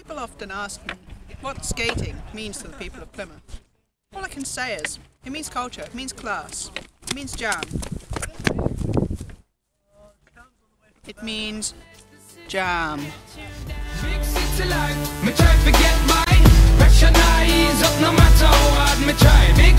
People often ask me what skating means to the people of Plymouth. All I can say is, it means culture, it means class, it means jam. It means jam. Big city life, me try to get mine. Pressure now ease up no matter how hard me try. Big